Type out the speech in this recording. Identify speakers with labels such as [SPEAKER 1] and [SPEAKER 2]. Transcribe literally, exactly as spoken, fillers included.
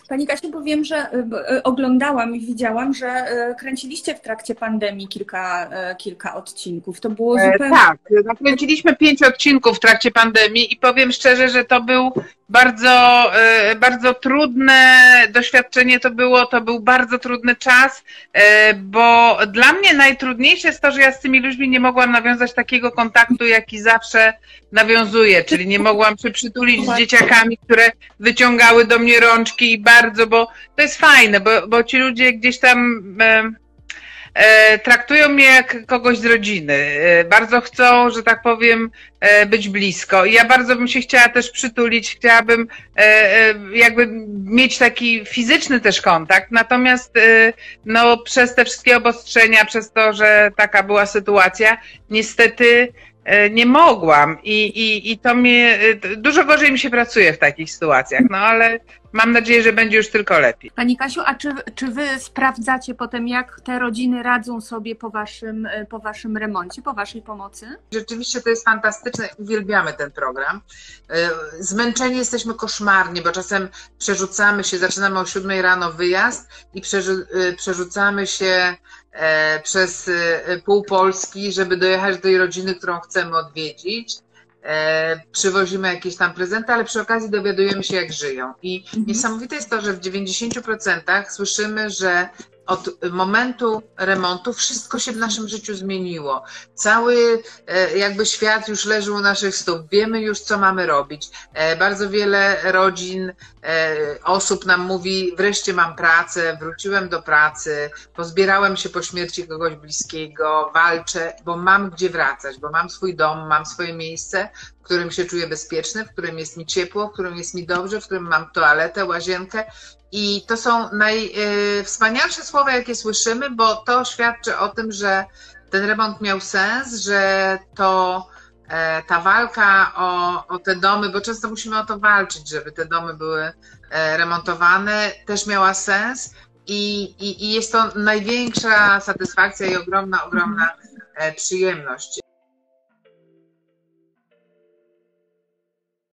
[SPEAKER 1] Pani Kasiu, powiem, że y, oglądałam i widziałam, że y, kręciliście w trakcie pandemii kilka, y, kilka odcinków. To było
[SPEAKER 2] E,
[SPEAKER 1] zupełnie...
[SPEAKER 2] tak, nakręciliśmy pięć odcinków w trakcie pandemii i powiem szczerze, że to był bardzo, e, bardzo trudne doświadczenie, to było, to był bardzo trudny czas, e, bo dla mnie najtrudniejsze jest to, że ja z tymi ludźmi nie mogłam nawiązać takiego kontaktu, jaki zawsze nawiązuję, czyli nie mogłam się przytulić z dzieciakami, które wyciągały do mnie rączki i bardzo, bo to jest fajne, bo, bo ci ludzie gdzieś tam e, e, traktują mnie jak kogoś z rodziny. E, bardzo chcą, że tak powiem, e, być blisko. I ja bardzo bym się chciała też przytulić, chciałabym e, e, jakby mieć taki fizyczny też kontakt, natomiast e, no, przez te wszystkie obostrzenia, przez to, że taka była sytuacja, niestety nie mogłam i, i, i to mnie, dużo gorzej mi się pracuje w takich sytuacjach, no ale mam nadzieję, że będzie już tylko lepiej.
[SPEAKER 1] Pani Kasiu, a czy, czy wy sprawdzacie potem, jak te rodziny radzą sobie po waszym, po waszym remoncie, po waszej pomocy?
[SPEAKER 2] Rzeczywiście to jest fantastyczne, uwielbiamy ten program. Zmęczeni jesteśmy koszmarnie, bo czasem przerzucamy się, zaczynamy o siódmej rano wyjazd i przerzucamy się przez pół Polski, żeby dojechać do tej rodziny, którą chcemy odwiedzić. Przywozimy jakieś tam prezenty, ale przy okazji dowiadujemy się, jak żyją. I mhm. niesamowite jest to, że w dziewięćdziesięciu procentach słyszymy, że od momentu remontu wszystko się w naszym życiu zmieniło. Cały jakby świat już leży u naszych stóp. Wiemy już, co mamy robić. Bardzo wiele rodzin, osób nam mówi, wreszcie mam pracę, wróciłem do pracy, pozbierałem się po śmierci kogoś bliskiego, walczę, bo mam gdzie wracać, bo mam swój dom, mam swoje miejsce, w którym się czuję bezpieczny, w którym jest mi ciepło, w którym jest mi dobrze, w którym mam toaletę, łazienkę. I to są najwspanialsze słowa, jakie słyszymy, bo to świadczy o tym, że ten remont miał sens, że to ta walka o, o te domy, bo często musimy o to walczyć, żeby te domy były remontowane, też miała sens i, i, i jest to największa satysfakcja i ogromna, ogromna przyjemność.